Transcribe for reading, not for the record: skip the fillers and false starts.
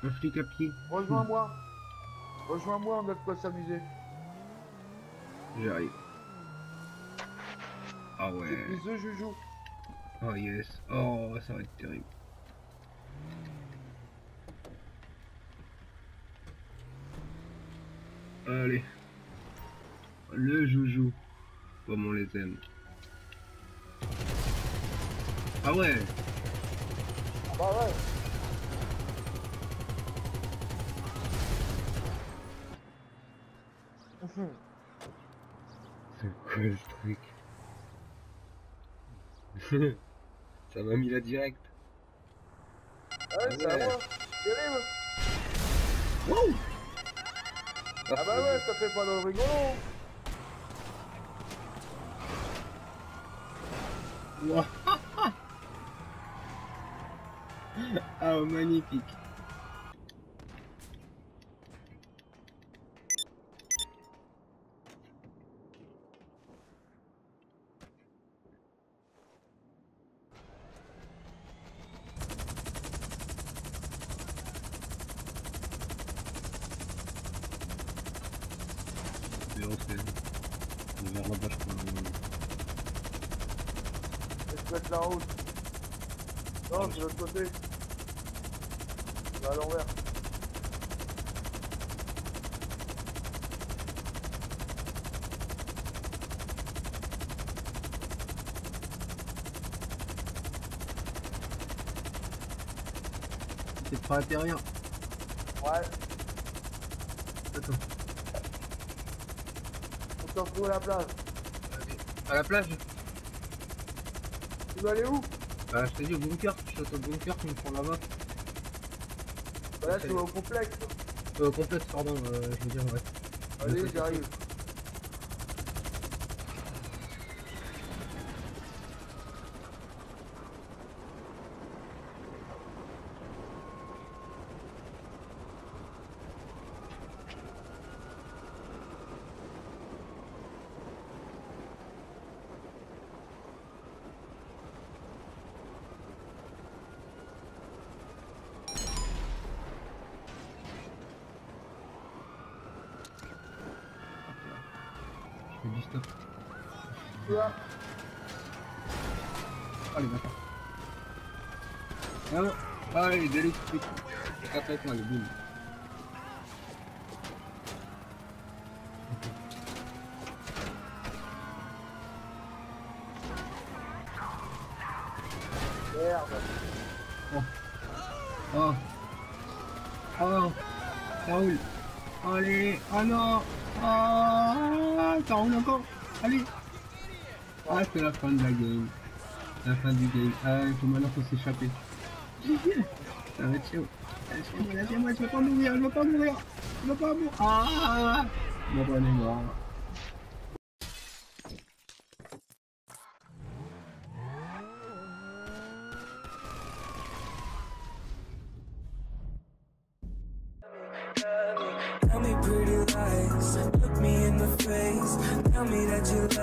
Un flic à pied. Rejoins-moi. Rejoins-moi, on a de quoi s'amuser. J'arrive. Ah J'ai ouais. pris The Joujou. Oh yes. Oh, ça va être terrible. Allez. Le joujou. Comme on les aime. Ah ouais. Ah bah ouais. C'est quoi ce truc? Ça m'a mis la direct. Ouais, c'est à moi. Terrible. Wow. Ah bah ouais, ça fait pas de rigolo. Wow. Ah, magnifique. On verra là-bas, je crois. Respecte la route. Non, c'est de l'autre côté. C'est à l'envers. C'est pas intérieur. Ouais. Attends. On s'en fout à la plage. À la plage? Tu veux aller où? Bah, je t'ai dit au bunker. Je suis au bunker, tu me prends là-bas. Bah là, tu vas au complexe. Complexe, pardon, je veux dire, ouais. Allez, j'arrive. Je fais du stop. Là. Allez, d'accord. Ah non. Allez, d'électrique. Tape avec moi, le boum. Merde. Oh. Oh. Oh. Ça roule. Allez. Ah non. Ah. Ça roule encore. Allez. Ah, c'est la fin de la game. La fin du game. Ah, il faut maintenant s'échapper. Ça va être chaud. Lâchez-moi, je vais pas mourir, je vais pas mourir. Je vais pas mourir. Ah. Bon, bah, on est mort. Tell me pretty lies, look me in the face. Tell me that you